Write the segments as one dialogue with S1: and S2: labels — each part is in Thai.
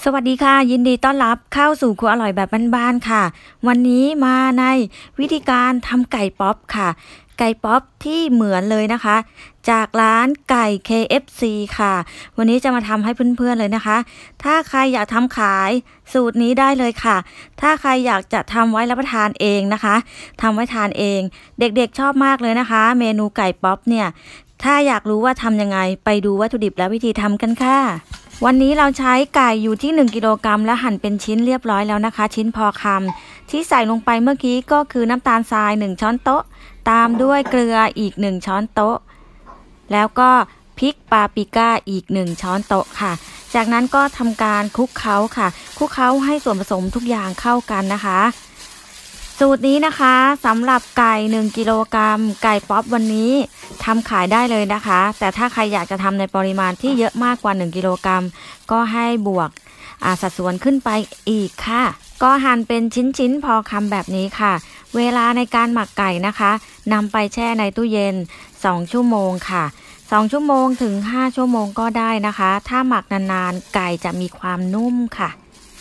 S1: สวัสดีค่ะยินดีต้อนรับเข้าสู่ครัวอร่อยแบบบ้านๆค่ะวันนี้มาในวิธีการทำไก่ป๊อปค่ะไก่ป๊อปที่เหมือนเลยนะคะจากร้านไก่ KFC ค่ะวันนี้จะมาทำให้เพื่อนๆเลยนะคะถ้าใครอยากทำขายสูตรนี้ได้เลยค่ะถ้าใครอยากจะทำไว้รับประทานเองนะคะทำไว้ทานเองเด็กๆชอบมากเลยนะคะเมนูไก่ป๊อปเนี่ยถ้าอยากรู้ว่าทำยังไงไปดูวัตถุดิบและวิธีทำกันค่ะวันนี้เราใช้ไก่อยู่ที่1กิโลกรัมและหั่นเป็นชิ้นเรียบร้อยแล้วนะคะชิ้นพอคำที่ใส่ลงไปเมื่อกี้ก็คือน้ำตาลทราย1ช้อนโต๊ะตามด้วยเกลืออีก1ช้อนโต๊ะแล้วก็พริกปาปริก้าอีก1ช้อนโต๊ะค่ะจากนั้นก็ทำการคลุกเคล้าค่ะคลุกเคล้าให้ส่วนผสมทุกอย่างเข้ากันนะคะสูตรนี้นะคะสำหรับไก่1กิโลกรัมไก่ป๊อปวันนี้ทำขายได้เลยนะคะแต่ถ้าใครอยากจะทำในปริมาณที่เยอะมากกว่า1กิโลกรัมก็ให้บวกสัดส่วนขึ้นไปอีกค่ะก็หั่นเป็นชิ้นๆพอคำแบบนี้ค่ะเวลาในการหมักไก่นะคะนำไปแช่ในตู้เย็น2ชั่วโมงค่ะ2ชั่วโมงถึง5ชั่วโมงก็ได้นะคะถ้าหมักนานๆไก่จะมีความนุ่มค่ะ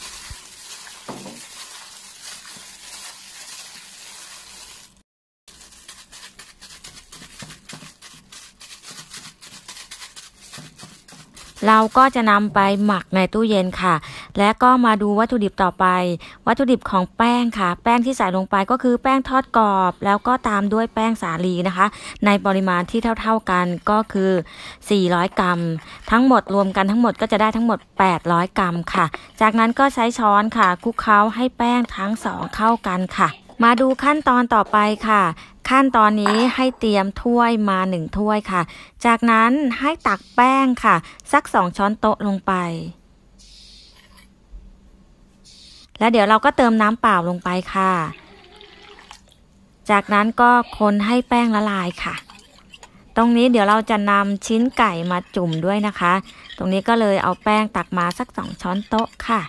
S1: เราก็จะนำไปหมักในตู้เย็นค่ะและก็มาดูวัตถุดิบต่อไปวัตถุดิบของแป้งค่ะแป้งที่ใส่ลงไปก็คือแป้งทอดกรอบแล้วก็ตามด้วยแป้งสาลีนะคะในปริมาณที่เท่าๆกันก็คือ400กรัมทั้งหมดรวมกันทั้งหมดก็จะได้ทั้งหมด800กรัมค่ะจากนั้นก็ใช้ช้อนค่ะคลุกเคล้าให้แป้งทั้งสองเข้ากันค่ะมาดูขั้นตอนต่อไปค่ะขั้นตอนนี้ให้เตรียมถ้วยมา1ถ้วยค่ะจากนั้นให้ตักแป้งค่ะสัก2ช้อนโต๊ะลงไปแล้วเดี๋ยวเราก็เติมน้ำเปล่าลงไปค่ะจากนั้นก็คนให้แป้งละลายค่ะตรงนี้เดี๋ยวเราจะนำชิ้นไก่มาจุ่มด้วยนะคะตรงนี้ก็เลยเอาแป้งตักมาสัก2ช้อนโต๊ะค่ะ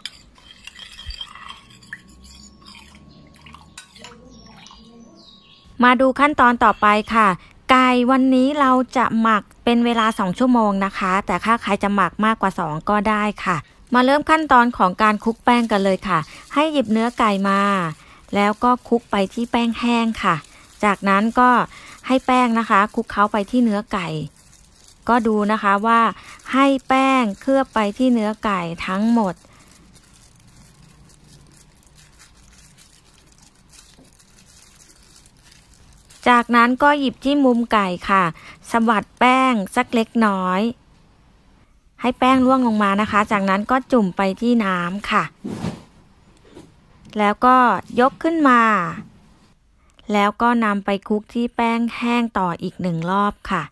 S1: มาดูขั้นตอนต่อไปค่ะไก่วันนี้เราจะหมักเป็นเวลา2ชั่วโมงนะคะแต่ถ้าใครจะหมักมากกว่า2ก็ได้ค่ะมาเริ่มขั้นตอนของการคลุกแป้งกันเลยค่ะให้หยิบเนื้อไก่มาแล้วก็คลุกไปที่แป้งแห้งค่ะจากนั้นก็ให้แป้งนะคะคลุกเคล้าไปที่เนื้อไก่ก็ดูนะคะว่าให้แป้งเคลือบไปที่เนื้อไก่ทั้งหมดจากนั้นก็หยิบที่มุมไก่ค่ะสะบัดแป้งสักเล็กน้อยให้แป้งร่วงลงมานะคะจากนั้นก็จุ่มไปที่น้ำค่ะแล้วก็ยกขึ้นมาแล้วก็นำไปคลุกที่แป้งแห้งต่ออีก1รอบค่ะ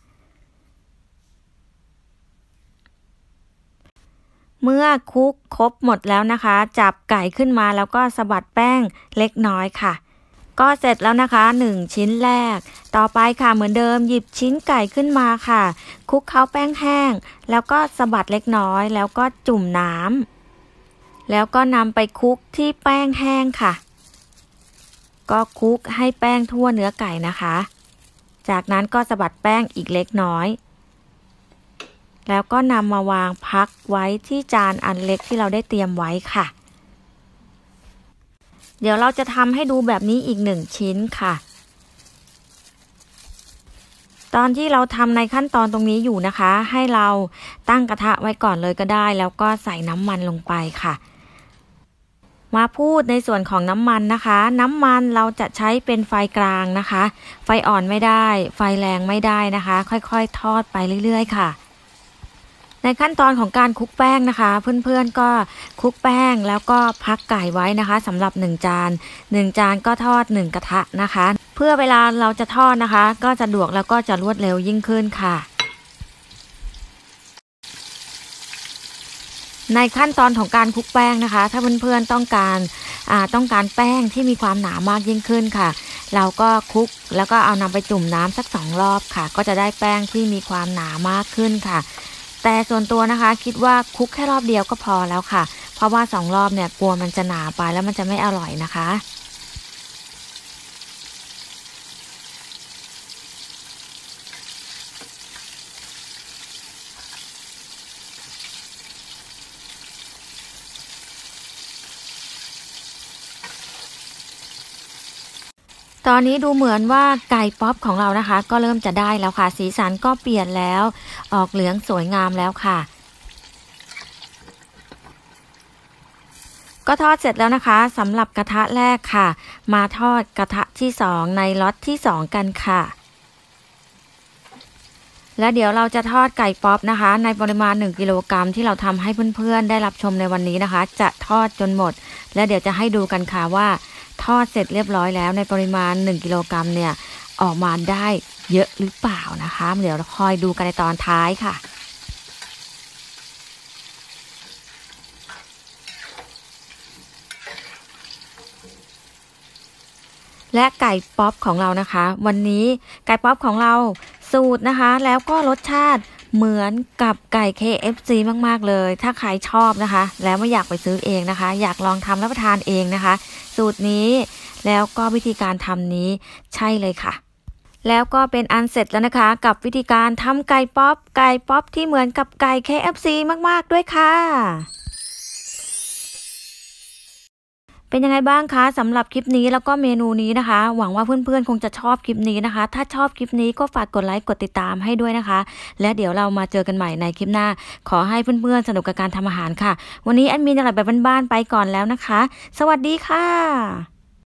S1: เมื่อคลุกครบหมดแล้วนะคะจับไก่ขึ้นมาแล้วก็สะบัดแป้งเล็กน้อยค่ะก็เสร็จแล้วนะคะ1ชิ้นแรกต่อไปค่ะเหมือนเดิมหยิบชิ้นไก่ขึ้นมาค่ะคลุกเคล้าแป้งแห้งแล้วก็สะบัดเล็กน้อยแล้วก็จุ่มน้ำแล้วก็นำไปคลุกที่แป้งแห้งค่ะก็คลุกให้แป้งทั่วเนื้อไก่นะคะจากนั้นก็สะบัดแป้งอีกเล็กน้อยแล้วก็นำมาวางพักไว้ที่จานอันเล็กที่เราได้เตรียมไว้ค่ะเดี๋ยวเราจะทำให้ดูแบบนี้อีก1ชิ้นค่ะตอนที่เราทำในขั้นตอนตรงนี้อยู่นะคะให้เราตั้งกระทะไว้ก่อนเลยก็ได้แล้วก็ใส่น้ำมันลงไปค่ะมาพูดในส่วนของน้ำมันนะคะน้ำมันเราจะใช้เป็นไฟกลางนะคะไฟอ่อนไม่ได้ไฟแรงไม่ได้นะคะค่อยๆทอดไปเรื่อยๆค่ะในขั้นตอนของการคลุกแป้งนะคะเพื่อนๆก็คลุกแป้งแล้วก็พักไก่ไว้นะคะสำหรับ1จาน1จานก็ทอด1กระทะนะคะเพื่อเวลาเราจะทอดนะคะก็สะดวกแล้วก็จะรวดเร็วยิ่งขึ้นค่ะในขั้นตอนของการคลุกแป้งนะคะถ้าเพื่อนๆต้องการแป้งที่มีความหนามากยิ่งขึ้นค่ะเราก็คลุกแล้วก็เอานำไปจุ่มน้ำสัก2รอบค่ะก็จะได้แป้งที่มีความหนามากขึ้นค่ะแต่ส่วนตัวนะคะคิดว่าคลุกแค่รอบเดียวก็พอแล้วค่ะเพราะว่า2รอบเนี่ยกลัวมันจะหนาไปแล้วมันจะไม่อร่อยนะคะตอนนี้ดูเหมือนว่าไก่ป๊อปของเรานะคะก็เริ่มจะได้แล้วค่ะสีสันก็เปลี่ยนแล้วออกเหลืองสวยงามแล้วค่ะก็ทอดเสร็จแล้วนะคะสำหรับกระทะแรกค่ะมาทอดกระทะที่2ในล็อตที่2กันค่ะและเดี๋ยวเราจะทอดไก่ป๊อปนะคะในปริมาณ1กิโลกรัมที่เราทำให้เพื่อนๆได้รับชมในวันนี้นะคะจะทอดจนหมดและเดี๋ยวจะให้ดูกันค่ะว่าทอดเสร็จเรียบร้อยแล้วในปริมาณ1กิโลกรัมเนี่ยออกมาได้เยอะหรือเปล่านะคะเดี๋ยวเราคอยดูกันในตอนท้ายค่ะและไก่ป๊อปของเรานะคะวันนี้ไก่ป๊อปของเราสูตรนะคะแล้วก็รสชาติเหมือนกับไก่ KFC มากๆเลยถ้าใครชอบนะคะแล้วไม่อยากไปซื้อเองนะคะอยากลองทำรับประทานเองนะคะสูตรนี้แล้วก็วิธีการทำนี้ใช่เลยค่ะแล้วก็เป็นอันเสร็จแล้วนะคะกับวิธีการทำไก่ป๊อปที่เหมือนกับไก่ KFC มากๆด้วยค่ะเป็นยังไงบ้างคะสำหรับคลิปนี้แล้วก็เมนูนี้นะคะหวังว่าเพื่อนๆคงจะชอบคลิปนี้นะคะถ้าชอบคลิปนี้ก็ฝากกดไลค์กดติดตามให้ด้วยนะคะและเดี๋ยวเรามาเจอกันใหม่ในคลิปหน้าขอให้เพื่อนๆสนุกกับการทำอาหารค่ะวันนี้แอดมินอะไรแบบบ้านๆไปก่อนแล้วนะคะสวัสดีค่ะ